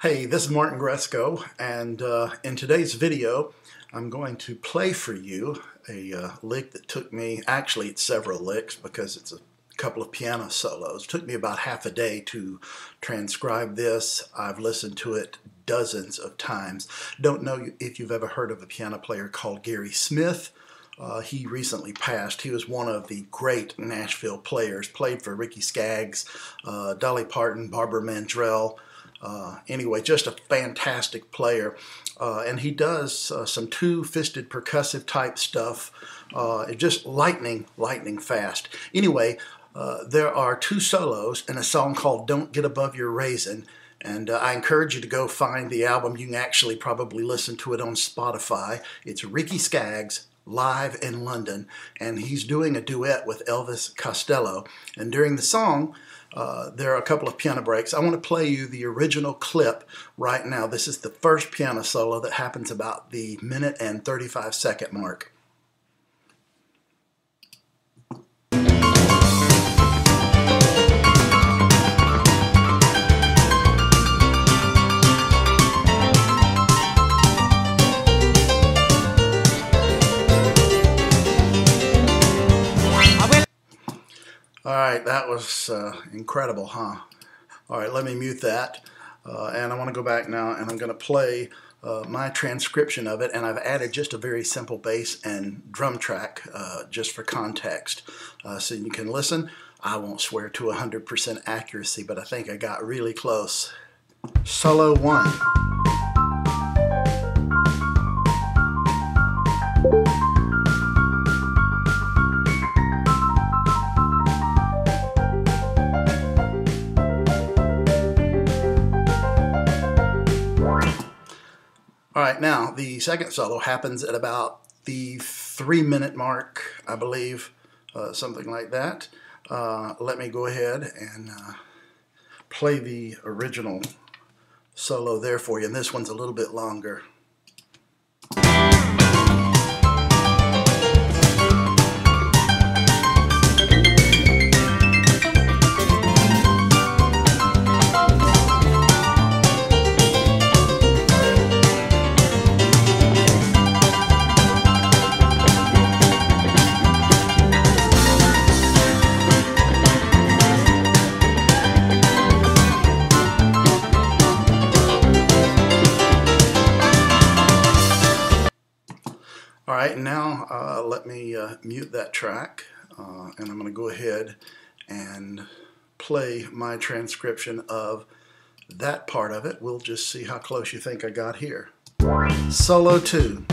Hey, this is Martin Gresco, and in today's video I'm going to play for you a lick that took me, actually it's several licks because it's a couple of piano solos. It took me about half a day to transcribe this. I've listened to it dozens of times. Don't know if you've ever heard of a piano player called Gary Smith. He recently passed. He was one of the great Nashville players, played for Ricky Skaggs, Dolly Parton, Barbara Mandrell. Anyway, just a fantastic player, and he does some two-fisted percussive type stuff, just lightning fast. Anyway, there are two solos in a song called Don't Get Above Your Raisin, and I encourage you to go find the album. You can actually probably listen to it on Spotify. It's Ricky Skaggs live in London, and he's doing a duet with Elvis Costello, and during the song there are a couple of piano breaks. I want to play you the original clip right now. This is the first piano solo that happens about the minute and 35-second mark. All right, that was incredible, huh? All right, let me mute that. And I want to go back now, and I'm going to play my transcription of it, and I've added just a very simple bass and drum track just for context. So you can listen. I won't swear to 100% accuracy, but I think I got really close. Solo 1. All right, now the second solo happens at about the 3-minute mark, I believe, something like that. Let me go ahead and play the original solo there for you, and this one's a little bit longer. All right, now let me mute that track, and I'm going to go ahead and play my transcription of that part of it. We'll just see how close you think I got here. Solo 2.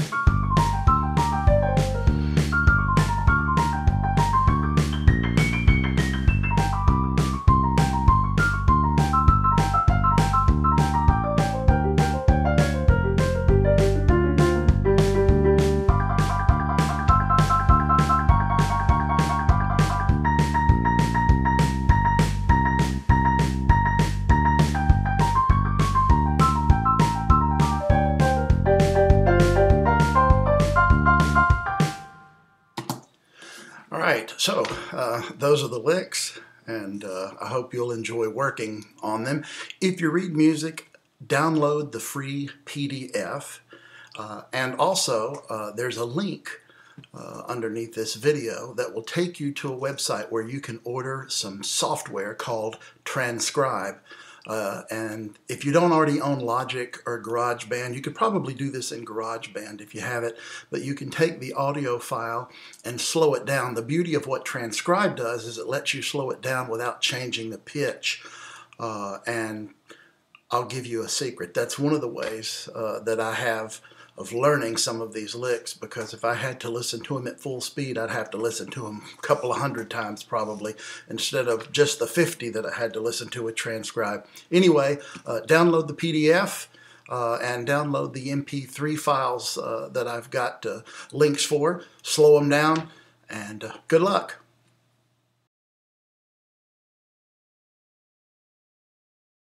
Alright, so those are the licks, and I hope you'll enjoy working on them. If you read music, download the free PDF, and also there's a link underneath this video that will take you to a website where you can order some software called Transcribe. And if you don't already own Logic or GarageBand, you could probably do this in GarageBand if you have it, but you can take the audio file and slow it down. The beauty of what Transcribe does is it lets you slow it down without changing the pitch. And I'll give you a secret. That's one of the ways that I have of learning some of these licks, because if I had to listen to them at full speed, I'd have to listen to them a couple of 100 times probably, instead of just the 50 that I had to listen to with Transcribe. Anyway, download the PDF and download the MP3 files that I've got links for. Slow them down, and good luck.